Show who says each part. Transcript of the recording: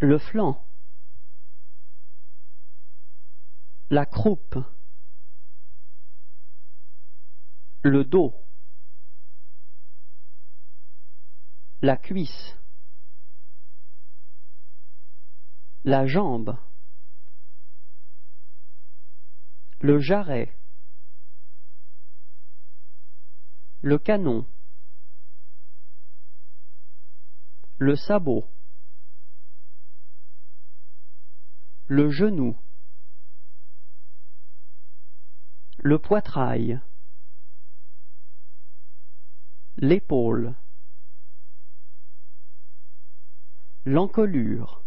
Speaker 1: le flanc, la croupe, le dos, la cuisse, la jambe, le jarret, le canon, le sabot, le genou, le poitrail, l'épaule, l'encolure,